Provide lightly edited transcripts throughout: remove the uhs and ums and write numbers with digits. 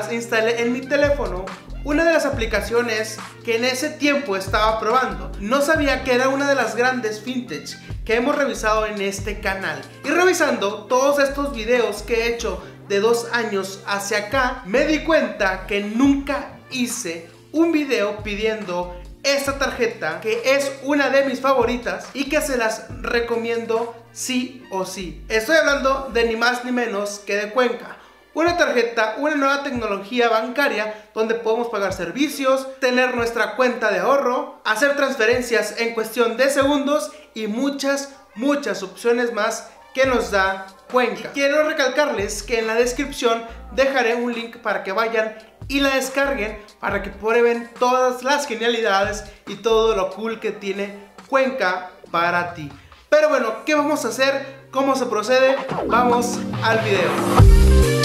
días instalé en mi teléfono una de las aplicaciones que en ese tiempo estaba probando. No sabía que era una de las grandes fintech que hemos revisado en este canal. Y revisando todos estos videos que he hecho de 2 años hacia acá, me di cuenta que nunca hice un video pidiendo esta tarjeta, que es una de mis favoritas y que se las recomiendo sí o sí. Estoy hablando de ni más ni menos que de Cuenca. Una tarjeta, una nueva tecnología bancaria donde podemos pagar servicios, tener nuestra cuenta de ahorro, hacer transferencias en cuestión de segundos y muchas opciones más que nos da Cuenca. Y quiero recalcarles que en la descripción dejaré un link para que vayan y la descarguen para que prueben todas las genialidades y todo lo cool que tiene Cuenca para ti. Pero bueno, ¿qué vamos a hacer? ¿Cómo se procede? Vamos al video.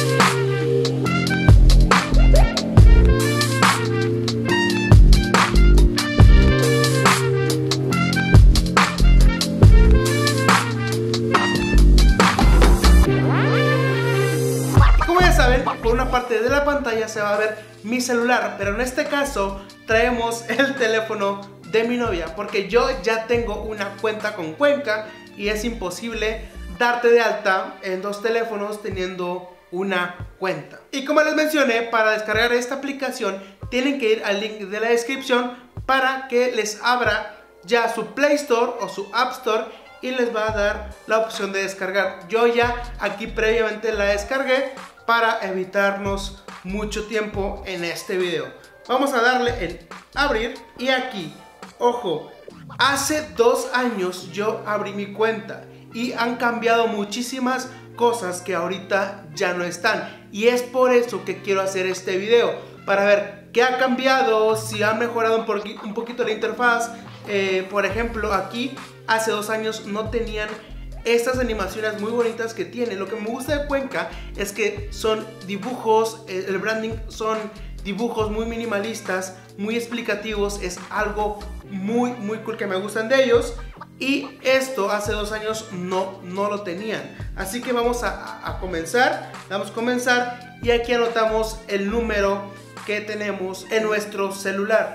Por una parte de la pantalla se va a ver mi celular, pero en este caso traemos el teléfono de mi novia, porque yo ya tengo una cuenta con Cuenca y es imposible darte de alta en 2 teléfonos teniendo una cuenta. Y como les mencioné, para descargar esta aplicación tienen que ir al link de la descripción para que les abra ya su Play Store o su App Store y les va a dar la opción de descargar. Yo ya aquí previamente la descargué para evitarnos mucho tiempo en este video. Vamos a darle en abrir y aquí, ojo, hace 2 años yo abrí mi cuenta y han cambiado muchísimas cosas que ahorita ya no están, y es por eso que quiero hacer este video, para ver qué ha cambiado, si ha mejorado un poquito la interfaz. Por ejemplo, aquí hace 2 años no tenían estas animaciones muy bonitas que tiene. Lo que me gusta de Cuenca es que son dibujos, el branding son dibujos muy minimalistas, muy explicativos. Es algo muy cool que me gustan de ellos, y esto hace 2 años no lo tenían. Así que vamos a comenzar. Vamos a comenzar y aquí anotamos el número que tenemos en nuestro celular.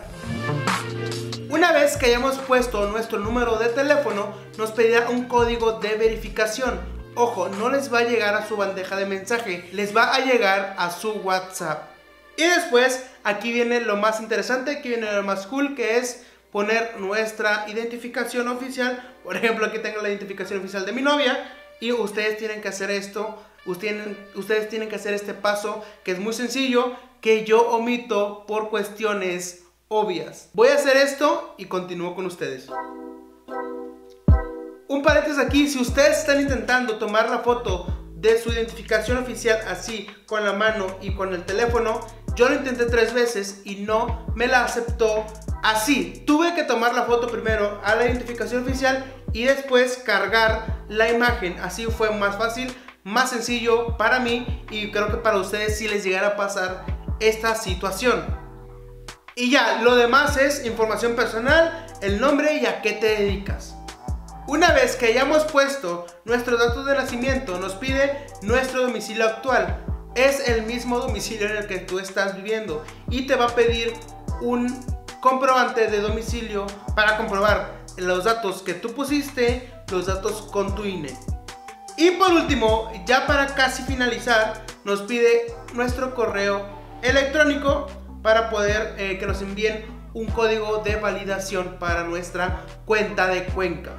Una vez que hayamos puesto nuestro número de teléfono, nos pedirá un código de verificación. Ojo, no les va a llegar a su bandeja de mensaje, les va a llegar a su WhatsApp. Y después, aquí viene lo más interesante, aquí viene lo más cool, que es poner nuestra identificación oficial. Por ejemplo, aquí tengo la identificación oficial de mi novia, y ustedes tienen que hacer esto, ustedes tienen que hacer este paso, que es muy sencillo, que yo omito por cuestiones obvias. Voy a hacer esto y continúo con ustedes. Un paréntesis aquí: si ustedes están intentando tomar la foto de su identificación oficial así, con la mano y con el teléfono, yo lo intenté 3 veces y no me la aceptó así. Tuve que tomar la foto primero a la identificación oficial y después cargar la imagen. Así fue más fácil, más sencillo para mí, y creo que para ustedes si les llegara a pasar esta situación. Y ya, lo demás es información personal, el nombre y a qué te dedicas. Una vez que hayamos puesto nuestros datos de nacimiento, nos pide nuestro domicilio actual. Es el mismo domicilio en el que tú estás viviendo y te va a pedir un comprobante de domicilio para comprobar los datos que tú pusiste, los datos con tu INE. Y por último, ya para casi finalizar, nos pide nuestro correo electrónico para poder que nos envíen un código de validación para nuestra cuenta de Cuenca.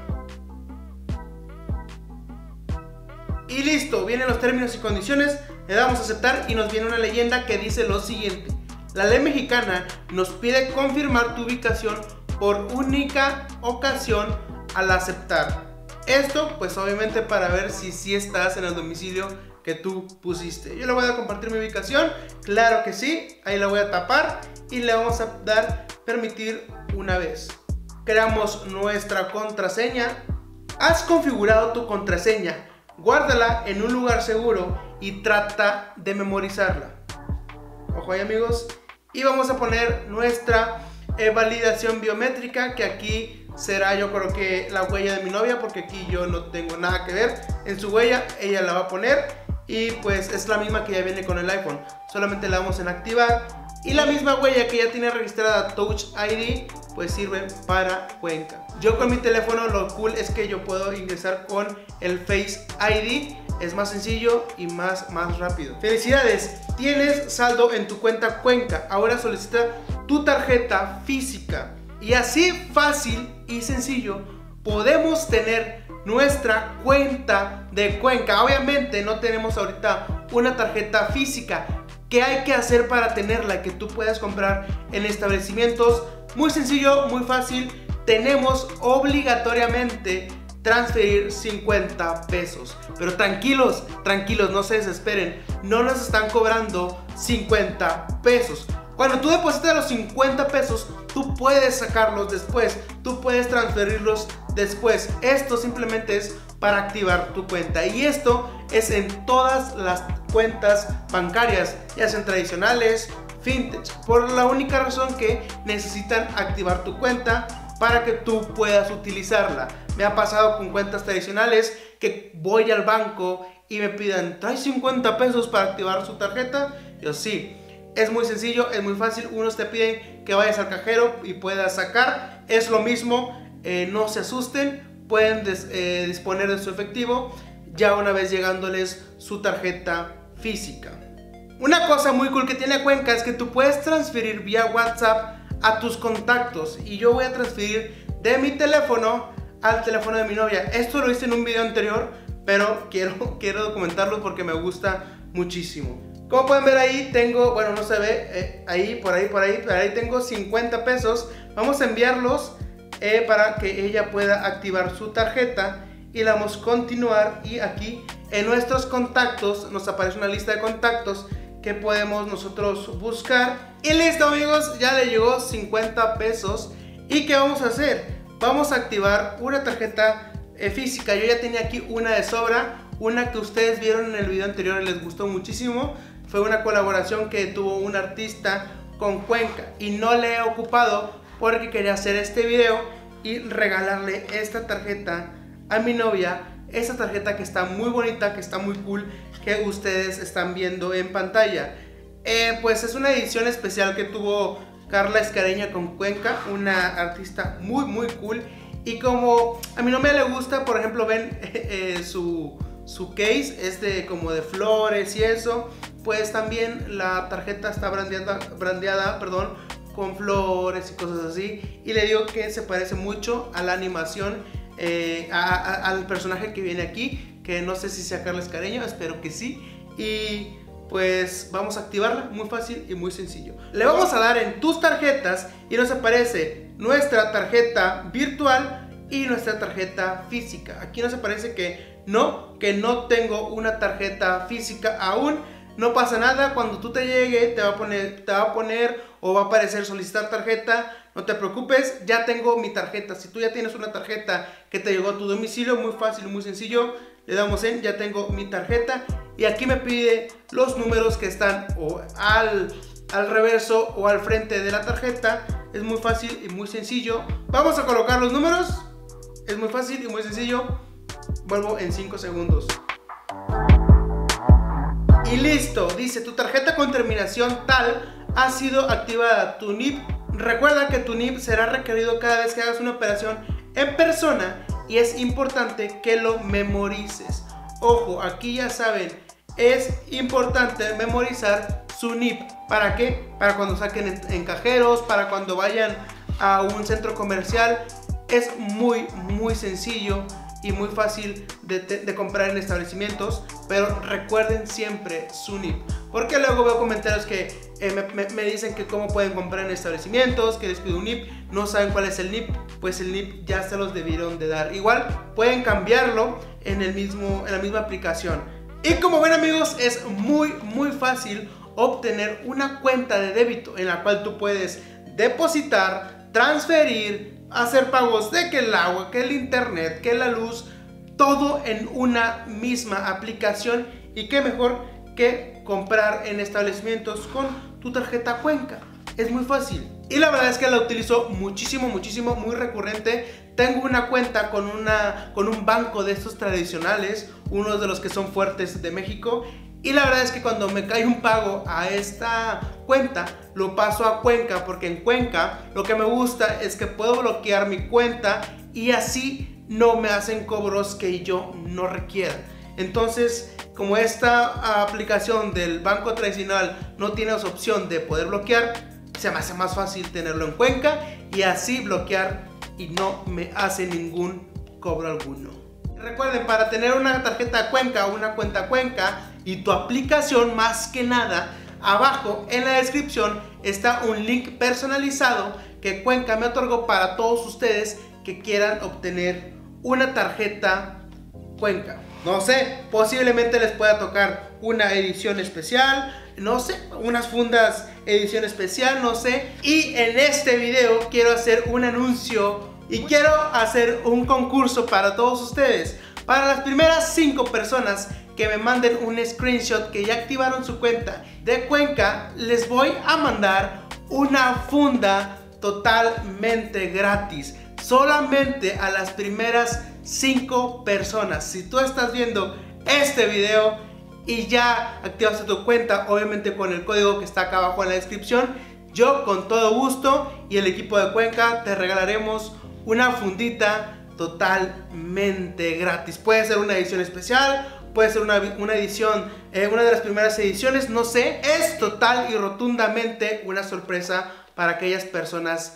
Y listo, vienen los términos y condiciones, le damos a aceptar y nos viene una leyenda que dice lo siguiente: la ley mexicana nos pide confirmar tu ubicación por única ocasión al aceptar. Esto pues obviamente para ver si estás en el domicilio que tú pusiste. Yo le voy a compartir mi ubicación, claro que sí, ahí la voy a tapar y le vamos a dar permitir una vez. Creamos nuestra contraseña. Has configurado tu contraseña, guárdala en un lugar seguro y trata de memorizarla. Ojo ahí, amigos. Y vamos a poner nuestra validación biométrica, que aquí será, yo creo que la huella de mi novia, porque aquí yo no tengo nada que ver. En su huella ella la va a poner y pues es la misma que ya viene con el iPhone. Solamente le damos en activar y la misma huella que ya tiene registrada Touch ID pues sirve para Cuenca. Yo con mi teléfono lo cool es que yo puedo ingresar con el Face ID. Es más sencillo y más rápido. ¡Felicidades! Tienes saldo en tu cuenta Cuenca. Ahora solicita tu tarjeta física. Y así fácil y sencillo podemos tener nuestra cuenta de Cuenca. Obviamente no tenemos ahorita una tarjeta física. ¿Qué hay que hacer para tenerla? Que tú puedas comprar en establecimientos. Muy sencillo, muy fácil. Tenemos obligatoriamente transferir 50 pesos. Pero tranquilos, no se desesperen. No nos están cobrando 50 pesos. Cuando tú depositas los 50 pesos, tú puedes sacarlos después. Tú puedes transferirlos después. Esto simplemente es para activar tu cuenta. Y esto es en todas las cuentas bancarias, ya sean tradicionales, fintech. Por la única razón que necesitan activar tu cuenta para que tú puedas utilizarla. Me ha pasado con cuentas tradicionales que voy al banco y me pidan, ¿trae 50 pesos para activar su tarjeta? Yo sí, es muy sencillo, es muy fácil. Unos te piden que vayas al cajero y puedas sacar. Es lo mismo, no se asusten, pueden disponer de su efectivo ya una vez llegándoles su tarjeta física. Una cosa muy cool que tiene Cuenca es que tú puedes transferir vía WhatsApp a tus contactos, y yo voy a transferir de mi teléfono al teléfono de mi novia. Esto lo hice en un video anterior, pero quiero documentarlo porque me gusta muchísimo. Como pueden ver ahí tengo, bueno, no se ve, por ahí tengo 50 pesos. Vamos a enviarlos para que ella pueda activar su tarjeta y le damos continuar, y aquí en nuestros contactos nos aparece una lista de contactos que podemos nosotros buscar. Y listo, amigos, ya le llegó 50 pesos. ¿Y qué vamos a hacer? Vamos a activar una tarjeta física. Yo ya tenía aquí una de sobra, una que ustedes vieron en el video anterior y les gustó muchísimo. Fue una colaboración que tuvo un artista con Cuenca y no le he ocupado porque quería hacer este video y regalarle esta tarjeta a mi novia. Esta tarjeta que está muy bonita, que está muy cool, que ustedes están viendo en pantalla. Pues es una edición especial que tuvo Carla Escareña con Cuenca, una artista muy cool. Y como a mi novia le gusta, por ejemplo, ven su case es como de flores y eso, pues también la tarjeta está brandeada, con flores y cosas así. Y le digo que se parece mucho a la animación, al personaje que viene aquí, que no sé si sea Carla Escareña, espero que sí. Y pues vamos a activarla, muy fácil y muy sencillo. Le vamos a dar en tus tarjetas y nos aparece nuestra tarjeta virtual y nuestra tarjeta física. Aquí nos aparece que no tengo una tarjeta física aún. No pasa nada, cuando tú te llegue te va a poner o va a aparecer solicitar tarjeta. No te preocupes, ya tengo mi tarjeta. Si tú ya tienes una tarjeta que te llegó a tu domicilio, muy fácil y muy sencillo, le damos en ya tengo mi tarjeta. Y aquí me pide los números que están o al reverso o al frente de la tarjeta. Es muy fácil y muy sencillo. Vamos a colocar los números. Es muy fácil y muy sencillo. Vuelvo en 5 segundos. Y listo, dice tu tarjeta con terminación tal ha sido activada. Tu NIP, recuerda que tu NIP será requerido cada vez que hagas una operación en persona y es importante que lo memorices. Ojo, aquí ya saben, es importante memorizar su NIP. ¿Para qué? Para cuando saquen en cajeros, para cuando vayan a un centro comercial. Es muy sencillo y muy fácil de comprar en establecimientos, pero recuerden siempre su NIP, porque luego veo comentarios que me dicen que cómo pueden comprar en establecimientos, que les pido un NIP, no saben cuál es el NIP. Pues el NIP ya se los debieron de dar. Igual pueden cambiarlo en la misma aplicación. Y como ven, amigos, es muy fácil obtener una cuenta de débito en la cual tú puedes depositar, transferir, hacer pagos de que el agua, que el internet, que la luz, todo en una misma aplicación. Y qué mejor que comprar en establecimientos con tu tarjeta Cuenca. Es muy fácil y la verdad es que la utilizo muchísimo, muy recurrente. Tengo una cuenta con un banco de estos tradicionales uno de los que son fuertes de México. Y la verdad es que cuando me cae un pago a esta cuenta, lo paso a Cuenca, porque en Cuenca lo que me gusta es que puedo bloquear mi cuenta y así no me hacen cobros que yo no requiera. Entonces, como esta aplicación del banco tradicional no tiene esa opción de poder bloquear, se me hace más fácil tenerlo en Cuenca y así bloquear y no me hace ningún cobro alguno. Recuerden, para tener una tarjeta Cuenca o una cuenta Cuenca y tu aplicación, más que nada, abajo en la descripción está un link personalizado que Cuenca me otorgó para todos ustedes que quieran obtener una tarjeta Cuenca. No sé, posiblemente les pueda tocar una edición especial, no sé, unas fundas edición especial, no sé. Y en este video quiero hacer un anuncio y quiero hacer un concurso para todos ustedes. Para las primeras 5 personas que me manden un screenshot que ya activaron su cuenta de Cuenca, les voy a mandar una funda totalmente gratis. Solamente a las primeras 5 personas. Si tú estás viendo este video y ya activaste tu cuenta, obviamente con el código que está acá abajo en la descripción, yo con todo gusto y el equipo de Cuenca te regalaremos una fundita totalmente gratis. Puede ser una edición especial, puede ser una edición, una de las primeras ediciones, no sé. Es total y rotundamente una sorpresa para aquellas personas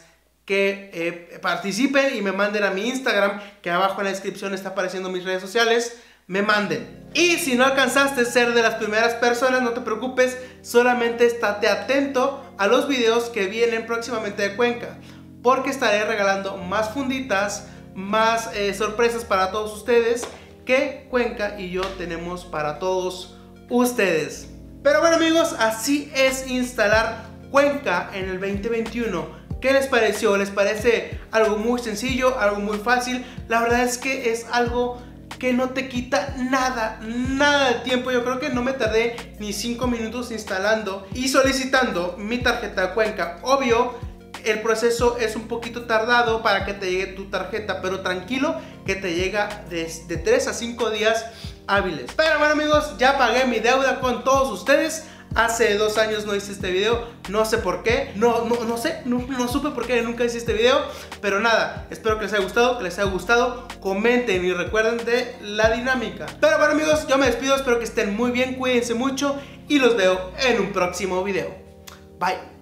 que participen y me manden a mi Instagram, que abajo en la descripción está apareciendo mis redes sociales. Me manden. Y si no alcanzaste a ser de las primeras personas, no te preocupes, solamente estate atento a los videos que vienen próximamente de Cuenca, porque estaré regalando más funditas, más sorpresas para todos ustedes que Cuenca y yo tenemos para todos ustedes. Pero bueno amigos, así es instalar Cuenca en el 2021. ¿Qué les pareció? ¿Les parece algo muy sencillo, algo muy fácil? La verdad es que es algo que no te quita nada de tiempo. Yo creo que no me tardé ni 5 minutos instalando y solicitando mi tarjeta Cuenca. Obvio, el proceso es un poquito tardado para que te llegue tu tarjeta, pero tranquilo que te llega de 3 a 5 días hábiles. Pero bueno amigos, ya pagué mi deuda con todos ustedes. Hace 2 años no hice este video, no sé por qué, no supe por qué nunca hice este video. Pero nada, espero que les haya gustado, comenten y recuerden de la dinámica. Pero bueno amigos, yo me despido, espero que estén muy bien, cuídense mucho y los veo en un próximo video. Bye.